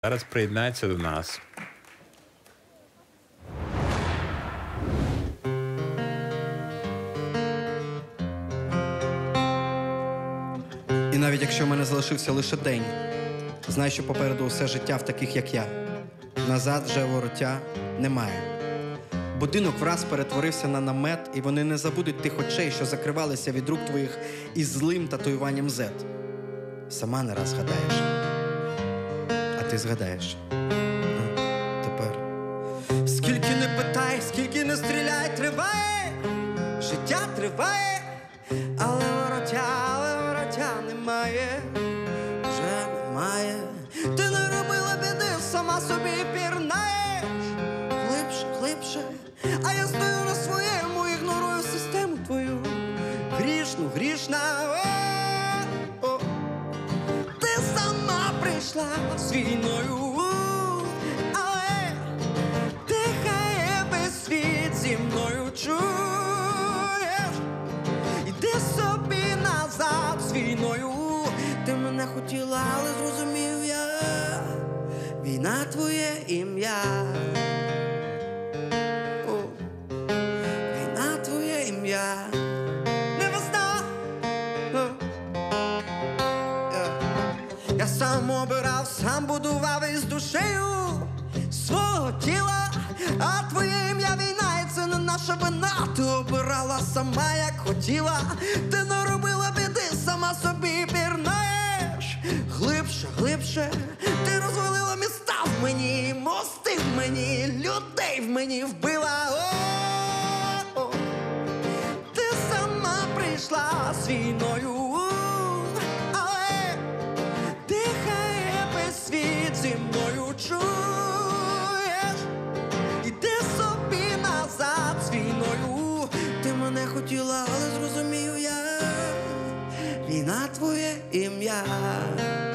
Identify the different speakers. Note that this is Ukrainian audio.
Speaker 1: Зараз приєднається до нас.
Speaker 2: І навіть якщо в мене залишився лише день, знай, що попереду усе життя в таких, як я. Назад вже вороття немає. Будинок враз перетворився на намет, і вони не забудуть тих очей, що закривалися від рук твоїх із злим татуюванням Z. Сама не раз згадаєш. А ти згадаєш. Тепер. Скільки не питай, скільки не стріляй, триває. Життя триває, але вороття немає. Вже немає. Ти не робила біди, сама собі пірнаєш. Глибше, глибше. А я стою на своєму, ігнорую систему твою. Грішну, грішна. О-о. Ти сама прийшла з війною. Але дихає весь світ зі мною, чуєш? Іди собі назад з війною. Ти мене хотіла, але зрозумів я. Війна твоє ім'я. О, війна твоє ім'я. Не весна. Я сам обирав, сам будував із душею свого тіла. А твоє ім'я війна, і це не наша вина. Ти обирала сама, як хотіла. Ти не робила біди, сама собі пірнаєш. Глибше, глибше. Ти розвалила міста в мені, мости в мені, людей в мені вбила. О-о-о. Ти сама прийшла з війною. Але дихає весь світ зі мною, чуєш? Іди собі назад з війною. Ти мене хотіла, але зрозумів я. Війна твоє ім'я.